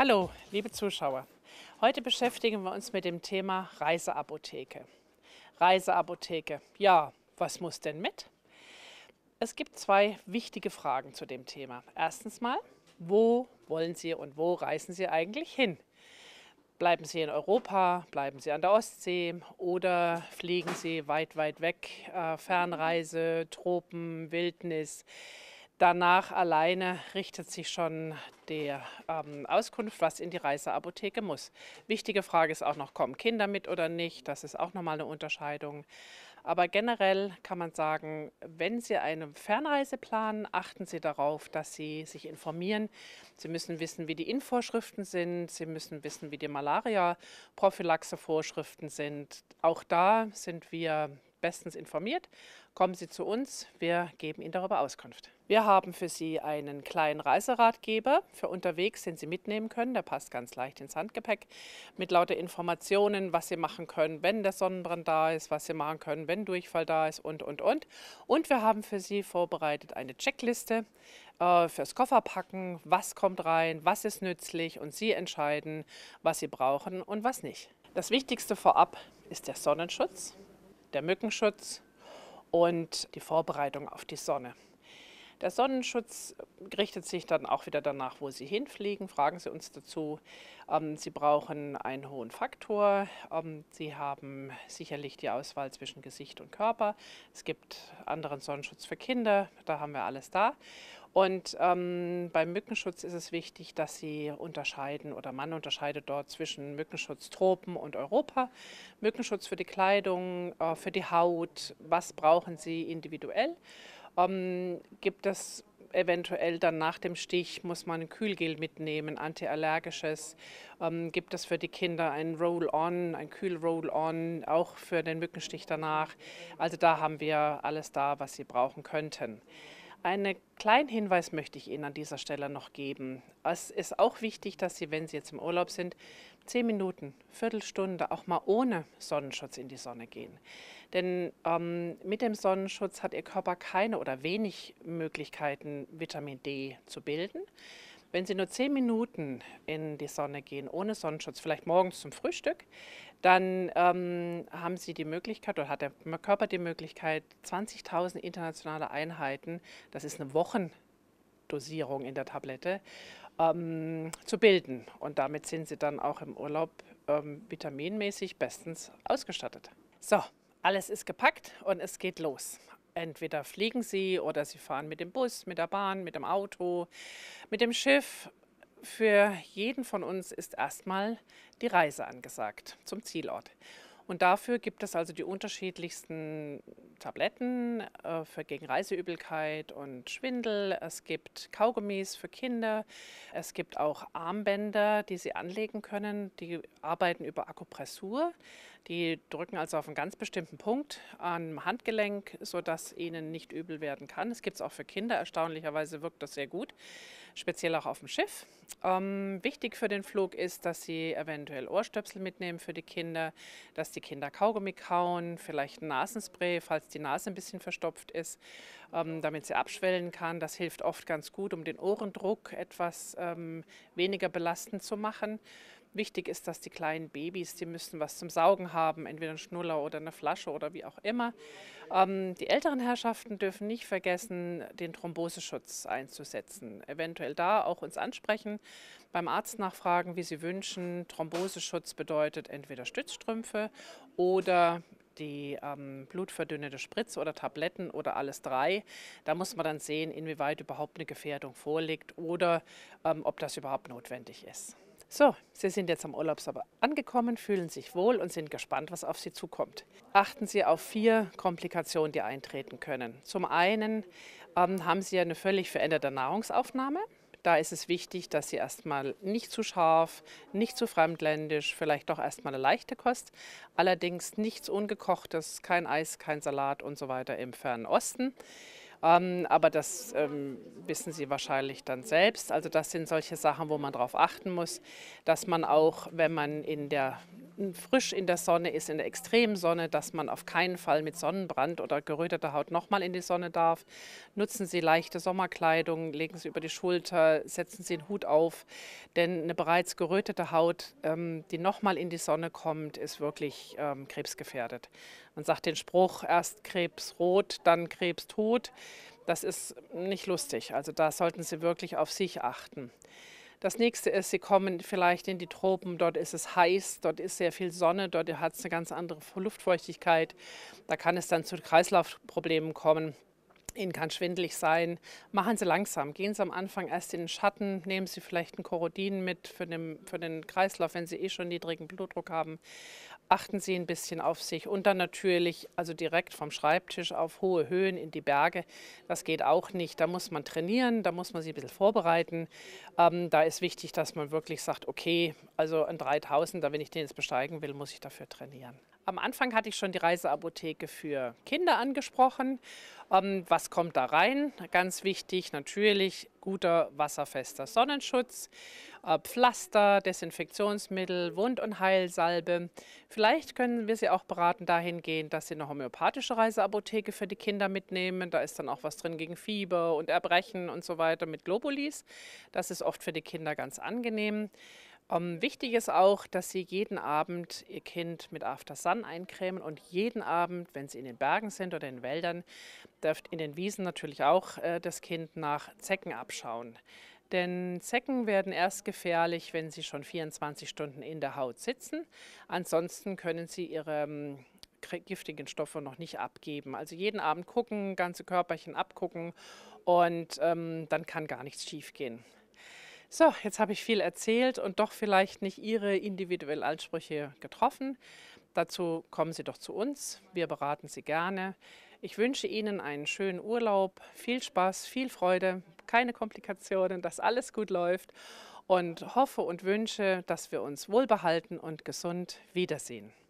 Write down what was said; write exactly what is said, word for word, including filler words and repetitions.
Hallo, liebe Zuschauer. Heute beschäftigen wir uns mit dem Thema Reiseapotheke. Reiseapotheke, ja, was muss denn mit? Es gibt zwei wichtige Fragen zu dem Thema. Erstens mal, wo wollen Sie und wo reisen Sie eigentlich hin? Bleiben Sie in Europa, bleiben Sie an der Ostsee oder fliegen Sie weit, weit weg, äh, Fernreise, Tropen, Wildnis? Danach alleine richtet sich schon die ähm, Auskunft, was in die Reiseapotheke muss. Wichtige Frage ist auch noch, kommen Kinder mit oder nicht? Das ist auch nochmal eine Unterscheidung. Aber generell kann man sagen, wenn Sie eine Fernreise planen, achten Sie darauf, dass Sie sich informieren. Sie müssen wissen, wie die Impfvorschriften sind. Sie müssen wissen, wie die Malaria-Prophylaxe-Vorschriften sind. Auch da sind wir bestens informiert. Kommen Sie zu uns, wir geben Ihnen darüber Auskunft. Wir haben für Sie einen kleinen Reiseratgeber für unterwegs, den Sie mitnehmen können. Der passt ganz leicht ins Handgepäck mit lauter Informationen, was Sie machen können, wenn der Sonnenbrand da ist, was Sie machen können, wenn Durchfall da ist und, und, und. Und wir haben für Sie vorbereitet eine Checkliste äh, fürs Kofferpacken, was kommt rein, was ist nützlich und Sie entscheiden, was Sie brauchen und was nicht. Das Wichtigste vorab ist der Sonnenschutz, der Mückenschutz und die Vorbereitung auf die Sonne. Der Sonnenschutz richtet sich dann auch wieder danach, wo Sie hinfliegen. Fragen Sie uns dazu. Ähm, Sie brauchen einen hohen Faktor. Ähm, Sie haben sicherlich die Auswahl zwischen Gesicht und Körper. Es gibt anderen Sonnenschutz für Kinder, da haben wir alles da. Und ähm, beim Mückenschutz ist es wichtig, dass Sie unterscheiden oder man unterscheidet dort zwischen Mückenschutz Tropen und Europa. Mückenschutz für die Kleidung, äh, für die Haut, was brauchen Sie individuell? Ähm, gibt es eventuell dann nach dem Stich, muss man ein Kühlgel mitnehmen, antiallergisches. Ähm, gibt es für die Kinder ein Roll-on, ein Kühl-Roll-on, auch für den Mückenstich danach. Also da haben wir alles da, was Sie brauchen könnten. Einen kleinen Hinweis möchte ich Ihnen an dieser Stelle noch geben. Es ist auch wichtig, dass Sie, wenn Sie jetzt im Urlaub sind, zehn Minuten, Viertelstunde auch mal ohne Sonnenschutz in die Sonne gehen. Denn ähm, mit dem Sonnenschutz hat Ihr Körper keine oder wenig Möglichkeiten, Vitamin D zu bilden. Wenn Sie nur zehn Minuten in die Sonne gehen, ohne Sonnenschutz, vielleicht morgens zum Frühstück, dann ähm, haben Sie die Möglichkeit oder hat der Körper die Möglichkeit, zwanzigtausend internationale Einheiten, das ist eine Wochendosierung in der Tablette, ähm, zu bilden. Und damit sind Sie dann auch im Urlaub ähm, vitaminmäßig bestens ausgestattet. So, alles ist gepackt und es geht los. Entweder fliegen Sie oder Sie fahren mit dem Bus, mit der Bahn, mit dem Auto, mit dem Schiff. Für jeden von uns ist erstmal die Reise angesagt zum Zielort. Und dafür gibt es also die unterschiedlichsten Tabletten äh, für gegen Reiseübelkeit und Schwindel. Es gibt Kaugummis für Kinder. Es gibt auch Armbänder, die Sie anlegen können. Die arbeiten über Akupressur. Die drücken also auf einen ganz bestimmten Punkt am Handgelenk, sodass ihnen nicht übel werden kann. Es gibt es auch für Kinder. Erstaunlicherweise wirkt das sehr gut, speziell auch auf dem Schiff. Ähm, wichtig für den Flug ist, dass Sie eventuell Ohrstöpsel mitnehmen für die Kinder, dass die Kinder Kaugummi kauen, vielleicht ein Nasenspray, falls die Nase ein bisschen verstopft ist, ähm, damit sie abschwellen kann. Das hilft oft ganz gut, um den Ohrendruck etwas ähm, weniger belastend zu machen. Wichtig ist, dass die kleinen Babys, die müssen was zum Saugen haben, entweder einen Schnuller oder eine Flasche oder wie auch immer. Ähm, die älteren Herrschaften dürfen nicht vergessen, den Thromboseschutz einzusetzen. Eventuell da auch uns ansprechen, beim Arzt nachfragen, wie sie wünschen. Thromboseschutz bedeutet entweder Stützstrümpfe oder die ähm, blutverdünnende Spritze oder Tabletten oder alles drei. Da muss man dann sehen, inwieweit überhaupt eine Gefährdung vorliegt oder ähm, ob das überhaupt notwendig ist. So, Sie sind jetzt am Urlaubsort angekommen, fühlen sich wohl und sind gespannt, was auf Sie zukommt. Achten Sie auf vier Komplikationen, die eintreten können. Zum einen ähm, haben Sie eine völlig veränderte Nahrungsaufnahme. Da ist es wichtig, dass Sie erstmal nicht zu scharf, nicht zu fremdländisch, vielleicht doch erstmal eine leichte Kost. Allerdings nichts Ungekochtes, kein Eis, kein Salat und so weiter im Fernen Osten. Ähm, aber das ähm, wissen Sie wahrscheinlich dann selbst. Also das sind solche Sachen, wo man darauf achten muss, dass man auch, wenn man in der frisch in der Sonne ist, in der Extremsonne, dass man auf keinen Fall mit Sonnenbrand oder geröteter Haut nochmal in die Sonne darf. Nutzen Sie leichte Sommerkleidung, legen Sie über die Schulter, setzen Sie einen Hut auf, denn eine bereits gerötete Haut, ähm, die nochmal in die Sonne kommt, ist wirklich ähm, krebsgefährdet. Man sagt den Spruch, erst krebsrot, dann krebstot. Das ist nicht lustig, also da sollten Sie wirklich auf sich achten. Das nächste ist, Sie kommen vielleicht in die Tropen, dort ist es heiß, dort ist sehr viel Sonne, dort hat es eine ganz andere Luftfeuchtigkeit. Da kann es dann zu Kreislaufproblemen kommen. Ihnen kann schwindelig sein. Machen Sie langsam. Gehen Sie am Anfang erst in den Schatten. Nehmen Sie vielleicht ein Korodin mit für den, für den Kreislauf, wenn Sie eh schon niedrigen Blutdruck haben. Achten Sie ein bisschen auf sich. Und dann natürlich, also direkt vom Schreibtisch auf hohe Höhen in die Berge. Das geht auch nicht. Da muss man trainieren, da muss man sich ein bisschen vorbereiten. Ähm, da ist wichtig, dass man wirklich sagt, okay, also ein dreitausender, wenn ich den jetzt besteigen will, muss ich dafür trainieren. Am Anfang hatte ich schon die Reiseapotheke für Kinder angesprochen. Ähm, was kommt da rein? Ganz wichtig natürlich guter wasserfester Sonnenschutz, äh, Pflaster, Desinfektionsmittel, Wund- und Heilsalbe. Vielleicht können wir Sie auch beraten dahingehend, dass Sie eine homöopathische Reiseapotheke für die Kinder mitnehmen. Da ist dann auch was drin gegen Fieber und Erbrechen und so weiter mit Globulis. Das ist oft für die Kinder ganz angenehm. Ähm, wichtig ist auch, dass Sie jeden Abend Ihr Kind mit After Sun eincremen und jeden Abend, wenn Sie in den Bergen sind oder in den Wäldern, dürft in den Wiesen natürlich auch äh, das Kind nach Zecken abschauen. Denn Zecken werden erst gefährlich, wenn sie schon vierundzwanzig Stunden in der Haut sitzen. Ansonsten können sie ihre ähm, giftigen Stoffe noch nicht abgeben. Also jeden Abend gucken, ganze Körperchen abgucken und ähm, dann kann gar nichts schiefgehen. So, jetzt habe ich viel erzählt und doch vielleicht nicht Ihre individuellen Ansprüche getroffen. Dazu kommen Sie doch zu uns. Wir beraten Sie gerne. Ich wünsche Ihnen einen schönen Urlaub, viel Spaß, viel Freude, keine Komplikationen, dass alles gut läuft und hoffe und wünsche, dass wir uns wohlbehalten und gesund wiedersehen.